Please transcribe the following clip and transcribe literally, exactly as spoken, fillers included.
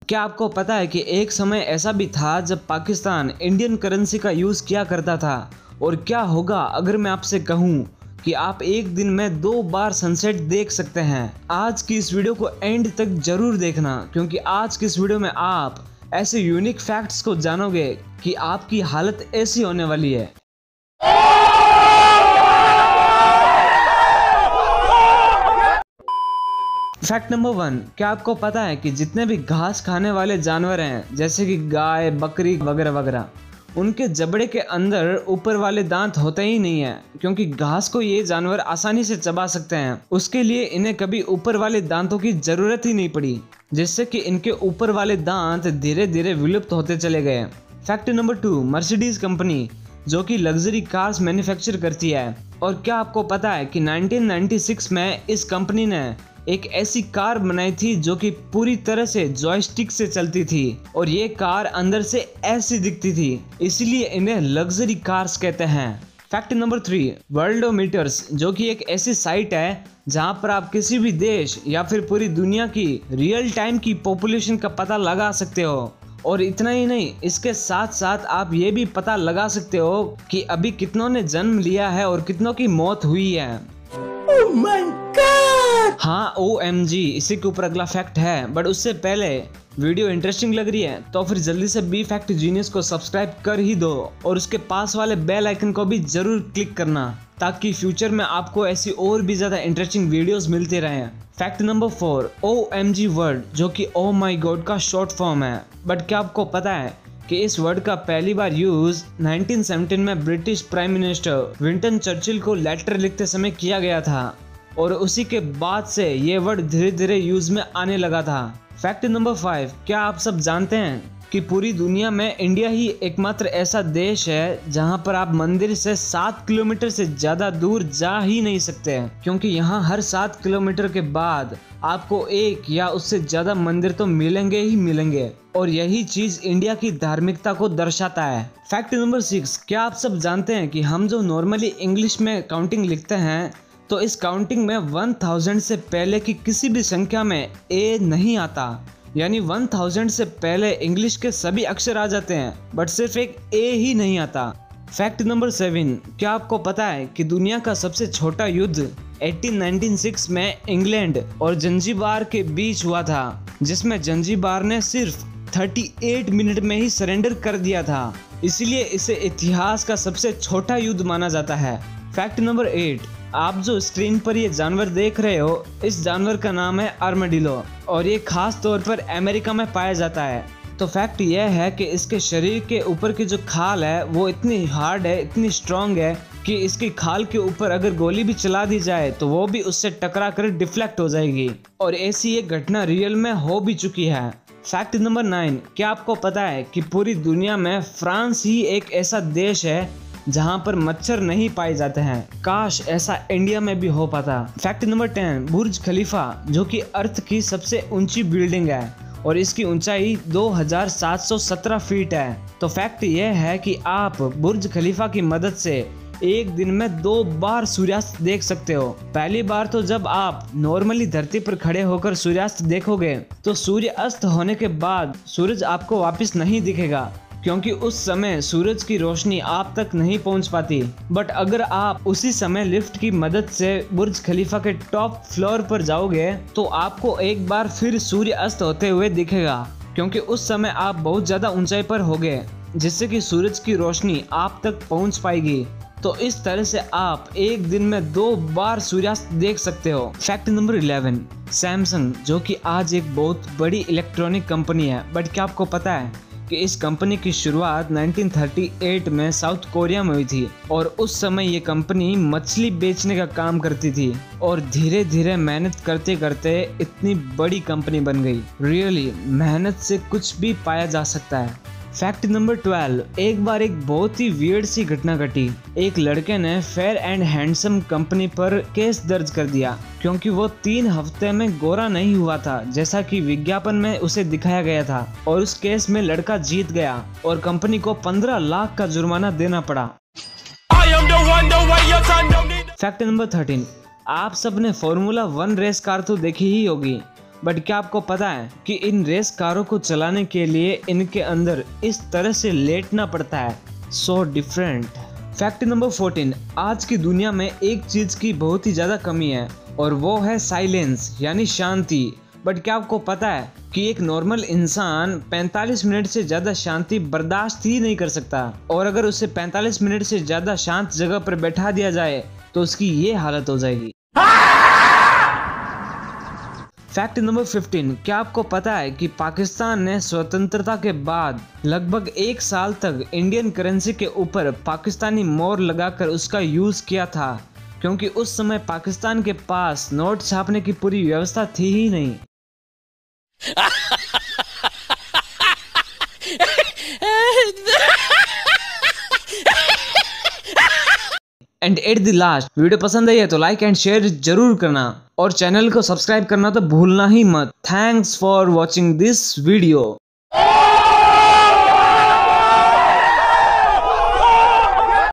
क्या आपको पता है कि एक समय ऐसा भी था जब पाकिस्तान इंडियन करेंसी का यूज़ किया करता था? और क्या होगा अगर मैं आपसे कहूँ कि आप एक दिन में दो बार सनसेट देख सकते हैं? आज की इस वीडियो को एंड तक जरूर देखना, क्योंकि आज की इस वीडियो में आप ऐसे यूनिक फैक्ट्स को जानोगे कि आपकी हालत ऐसी होने वाली है। फैक्ट नंबर वन, क्या आपको पता है कि जितने भी घास खाने वाले जानवर हैं, जैसे कि गाय, बकरी वगैरह वगैरह, उनके जबड़े के अंदर ऊपर वाले दांत होते ही नहीं है, क्योंकि घास को ये जानवर आसानी से चबा सकते हैं। उसके लिए इन्हें कभी ऊपर वाले दांतों की जरूरत ही नहीं पड़ी, जिससे कि इनके ऊपर वाले दांत धीरे धीरे विलुप्त होते चले गए। Fact number two, Mercedes company जो कि लग्जरी कार्स मैन्युफैक्चर करती है, और क्या आपको पता है कि नाइनटीन नाइंटी सिक्स में इस कंपनी ने एक ऐसी कार बनाई थी जो कि पूरी तरह से जॉयस्टिक से चलती थी, और ये कार अंदर से ऐसी दिखती थी, इसलिए इन्हें लग्जरी कार्स कहते हैं। फैक्ट नंबर थ्री, वर्ल्डोमीटर्स जो कि एक ऐसी साइट है जहां पर आप किसी भी देश या फिर पूरी दुनिया की रियल टाइम की पॉपुलेशन का पता लगा सकते हो। और इतना ही नहीं, इसके साथ साथ आप ये भी पता लगा सकते हो कि अभी कितनों ने जन्म लिया है और कितनों की मौत हुई है। Oh my God! हाँ, ओ एम जी, इसी के ऊपर अगला फैक्ट है, बट उससे पहले वीडियो इंटरेस्टिंग लग रही है तो फिर जल्दी से बी फैक्ट जीनियस को सब्सक्राइब कर ही दो, और उसके पास वाले बेल आइकन को भी जरूर क्लिक करना, ताकि फ्यूचर में आपको ऐसी और भी ज्यादा इंटरेस्टिंग वीडियोस मिलते रहें। Fact number four, O M G word जो कि ओ माई गॉड का शॉर्ट फॉर्म है, बट क्या आपको पता है कि इस वर्ड का पहली बार यूज नाइनटीन सेवनटीन में British prime minister Winston Churchill को लेटर लिखते समय किया गया था, और उसी के बाद से ये वर्ड धीरे धीरे यूज में आने लगा था। फैक्ट नंबर फाइव, क्या आप सब जानते हैं कि पूरी दुनिया में इंडिया ही एकमात्र ऐसा देश है जहां पर आप मंदिर से सात किलोमीटर से ज्यादा दूर जा ही नहीं सकते, क्योंकि यहाँ हर सात किलोमीटर के बाद आपको एक या उससे ज्यादा मंदिर तो मिलेंगे ही मिलेंगे, और यही चीज इंडिया की धार्मिकता को दर्शाता है। फैक्ट नंबर सिक्स, क्या आप सब जानते हैं कि हम जो नॉर्मली इंग्लिश में काउंटिंग लिखते हैं, तो इस काउंटिंग में वन थाउजेंड से पहले की किसी भी संख्या में ए नहीं आता, यानी वन थाउजेंड से पहले इंग्लिश के सभी अक्षर आ जाते हैं, बट सिर्फ एक ए ही नहीं आता। फैक्ट नंबर सेवन, क्या आपको पता है कि दुनिया का सबसे छोटा युद्ध एटीन नाइंटी सिक्स में इंग्लैंड और जंजीबार के बीच हुआ था, जिसमें जंजीबार ने सिर्फ अड़तीस मिनट में ही सरेंडर कर दिया था, इसलिए इसे इतिहास का सबसे छोटा युद्ध माना जाता है। फैक्ट नंबर एट, आप जो स्क्रीन पर ये जानवर देख रहे हो, इस जानवर का नाम है आर्मेडिलो, और ये खास तौर पर अमेरिका में पाया जाता है। तो फैक्ट यह है कि इसके शरीर के ऊपर की जो खाल है वो इतनी हार्ड है, इतनी स्ट्रॉन्ग है कि इसकी खाल के ऊपर अगर गोली भी चला दी जाए तो वो भी उससे टकरा कर डिफ्लेक्ट हो जाएगी, और ऐसी एक घटना रियल में हो भी चुकी है। फैक्ट नंबर नाइन, क्या आपको पता है कि पूरी दुनिया में फ्रांस ही एक ऐसा देश है जहां पर मच्छर नहीं पाए जाते हैं? काश ऐसा इंडिया में भी हो पाता। Fact number ten, Burj Khalifa जो कि अर्थ की सबसे ऊंची बिल्डिंग है, और इसकी ऊंचाई दो हज़ार सात सौ सत्रह फीट है। तो फैक्ट यह है कि आप बुर्ज खलीफा की मदद से एक दिन में दो बार सूर्यास्त देख सकते हो। पहली बार तो जब आप नॉर्मली धरती पर खड़े होकर सूर्यास्त देखोगे तो सूर्य अस्त होने के बाद सूरज आपको वापस नहीं दिखेगा, क्योंकि उस समय सूरज की रोशनी आप तक नहीं पहुंच पाती। बट अगर आप उसी समय लिफ्ट की मदद से बुर्ज खलीफा के टॉप फ्लोर पर जाओगे तो आपको एक बार फिर सूर्य अस्त होते हुए दिखेगा, क्योंकि उस समय आप बहुत ज़्यादा ऊंचाई पर होगे, जिससे कि सूरज की रोशनी आप तक पहुंच पाएगी। तो इस तरह से आप एक दिन में दो बार सूर्यास्त देख सकते हो। फैक्ट नंबर इलेवन, सैमसंग जो कि आज एक बहुत बड़ी इलेक्ट्रॉनिक कंपनी है, बट क्या आपको पता है कि इस कंपनी की शुरुआत नाइनटीन थर्टी एट में साउथ कोरिया में हुई थी, और उस समय ये कंपनी मछली बेचने का काम करती थी, और धीरे धीरे मेहनत करते करते इतनी बड़ी कंपनी बन गई। रियली मेहनत से कुछ भी पाया जा सकता है। फैक्ट नंबर ट्वेल्व, एक बार एक बहुत ही वियर्ड सी घटना घटी। एक लड़के ने फेयर एंड हैंडसम कंपनी पर केस दर्ज कर दिया, क्योंकि वो तीन हफ्ते में गोरा नहीं हुआ था जैसा कि विज्ञापन में उसे दिखाया गया था, और उस केस में लड़का जीत गया और कंपनी को पंद्रह लाख का जुर्माना देना पड़ा। फैक्ट नंबर थर्टीन, आप सबने फॉर्मूला वन रेस कार तो देखी ही होगी, बट क्या आपको पता है कि इन रेस कारों को चलाने के लिए इनके अंदर इस तरह से लेटना पड़ता है, so different. Fact number fourteen, आज की दुनिया में एक चीज की बहुत ही ज्यादा कमी है और वो है साइलेंस यानी शांति। बट क्या आपको पता है कि एक नॉर्मल इंसान पैंतालीस मिनट से ज्यादा शांति बर्दाश्त ही नहीं कर सकता, और अगर उसे पैंतालीस मिनट से ज्यादा शांत जगह पर बैठा दिया जाए तो उसकी ये हालत हो जाएगी। फैक्ट नंबर फिफ्टीन, क्या आपको पता है कि पाकिस्तान ने स्वतंत्रता के बाद लगभग एक साल तक इंडियन करेंसी के ऊपर पाकिस्तानी मोहर लगाकर उसका यूज किया था, क्योंकि उस समय पाकिस्तान के पास नोट छापने की पूरी व्यवस्था थी ही नहीं। And at the last, video पसंद आई है तो लाइक एंड शेयर जरूर करना और चैनल को सब्सक्राइब करना तो भूलना ही मत। Thanks for watching this video.